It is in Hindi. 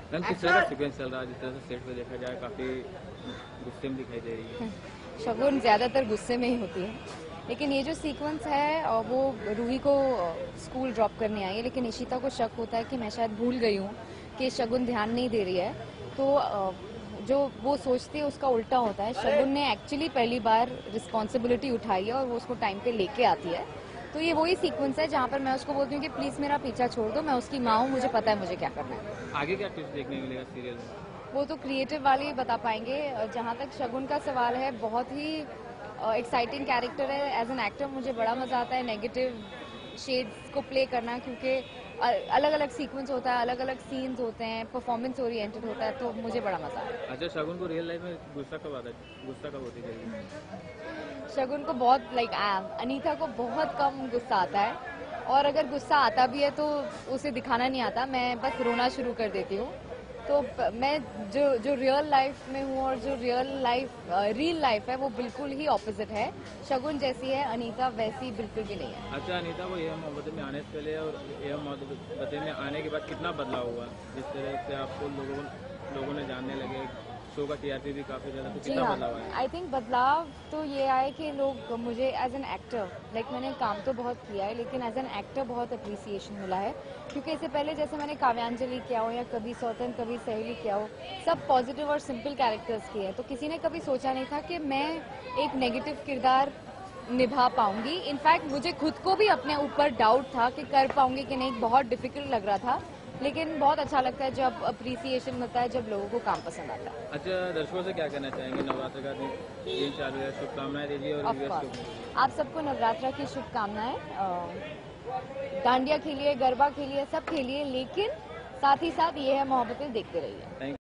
मैम किस तरह का सीक्वेंस चल रहा है? जिस तरह से सेट पे देखा जाए काफी गुस्से में दिखाई दे रही है। शगुन ज़्यादातर गुस्से में ही होती है, लेकिन ये जो सीक्वेंस है वो रूही को स्कूल ड्रॉप करने आई है, लेकिन इशिता को शक होता है कि मैं शायद भूल गई हूँ कि शगुन ध्यान नहीं दे रही है। तो जो वो सोचती है उसका उल्टा होता है। शगुन ने एक्चुअली पहली बार रिस्पॉन्सिबिलिटी उठाई है और वो उसको टाइम पे लेके आती है। तो ये वही सीक्वेंस है जहाँ पर मैं उसको बोलती हूँ कि प्लीज़ मेरा पीछा छोड़ दो, मैं उसकी माँ हूँ, मुझे पता है मुझे क्या करना है। आगे क्या ट्विस्ट देखने को मिलेगा सीरियल में? वो तो क्रिएटिव वाले ही बता पाएंगे। जहाँ तक शगुन का सवाल है, बहुत ही एक्साइटिंग कैरेक्टर है। एज एन एक्टर मुझे बड़ा मजा आता है नेगेटिव शेड्स को प्ले करना, क्योंकि अलग अलग सीक्वेंस होता है, अलग अलग सीन्स होते हैं, परफॉर्मेंस ओरिएंटेड होता है, तो मुझे बड़ा मजा आता है। अच्छा, शगुन को रियल लाइफ में गुस्सा कब आता है? गुस्सा कब होती है? शगुन को बहुत अनीता को बहुत कम गुस्सा आता है, और अगर गुस्सा आता भी है तो उसे दिखाना नहीं आता, मैं बस रोना शुरू कर देती हूँ। तो मैं जो रियल लाइफ में हूँ और जो रियल लाइफ है वो बिल्कुल ही ऑपोजिट है। शगुन जैसी है अनीता वैसी बिल्कुल भी नहीं है। अच्छा, अनीता को ये मोहब्बतें में आने से पहले और ये मोहब्बतें में आने के बाद कितना बदलाव हुआ? जिस तरह से आपको लोगों ने जानने लगे, शो का टीआरपी भी काफी ज्यादा, तो जी कितना हाँ, बदलाव आया? आई थिंक बदलाव तो ये आए कि लोग मुझे एज एन एक्टर, मैंने काम तो बहुत किया है, लेकिन एज एन एक्टर बहुत अप्रिसिएशन मिला है। क्योंकि इससे पहले जैसे मैंने काव्यांजलि किया हो या कभी सौतन कभी सहेली किया हो, सब पॉजिटिव और सिंपल कैरेक्टर्स किए हैं, तो किसी ने कभी सोचा नहीं था कि मैं एक नेगेटिव किरदार निभा पाऊंगी। इनफैक्ट मुझे खुद को भी अपने ऊपर डाउट था कि कर पाऊंगी कि नहीं, बहुत डिफिकल्ट लग रहा था। लेकिन बहुत अच्छा लगता है जब अप्रिसिएशन मिलता है, जब लोगों को काम पसंद आता है। अच्छा, दर्शकों से क्या कहना चाहेंगे? नवरात्र का दिन चालू है, शुभकामनाएं दीजिए और ऑफ कोर्स, आप सबको नवरात्रा की शुभकामनाएं। डांडिया खेलिए, गरबा खेलिए, सब खेलिए, लेकिन साथ ही साथ ये है मोहब्बतें देखते रहिए। थैंक